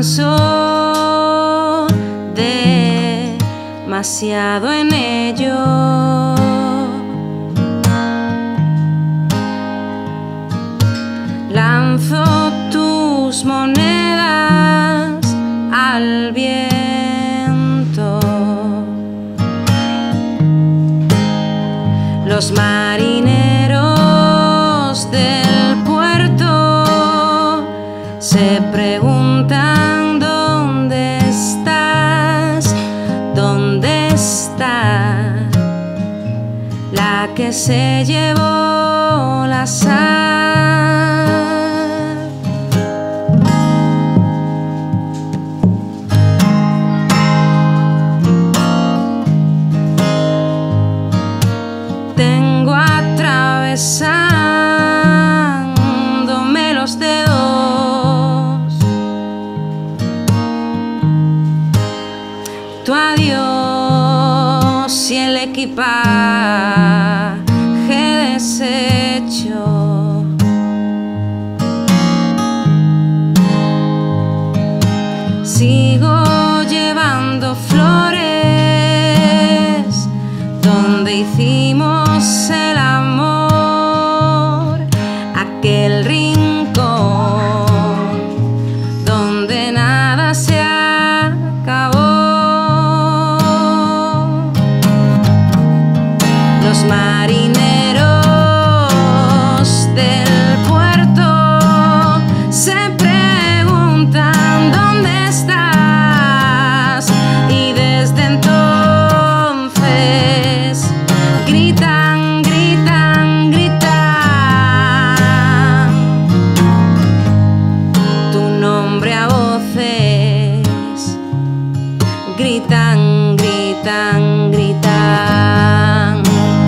pienso demasiado en ello. Lanzo tus monedas al viento. Los marineros del puerto se preguntan: ¿dónde estás? ¿Dónde está la que se llevó la sal? Tengo atravesándome los dedos tu adiós y el equipaje deshecho. Sigo llevando flores donde hicimos el amor, aquel rincón donde nada se acabó. Los marineros del puerto se preguntan: ¿dónde estás? Y desde entonces gritan, gritan, gritan tu nombre a voces. Gritan, gritan, gritan.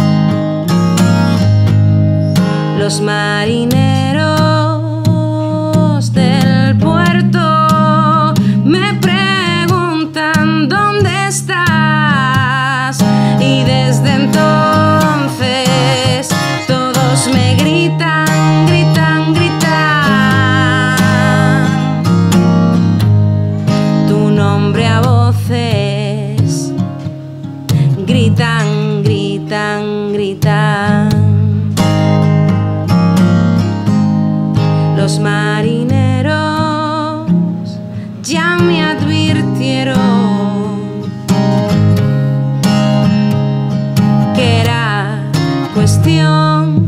Los marineros del puerto me preguntan: ¿dónde estás? Y desde entonces todos me gritan, gritan, gritan tu nombre a voces. Gritan, gritan, gritan. Los marineros ya me advirtieron que era cuestión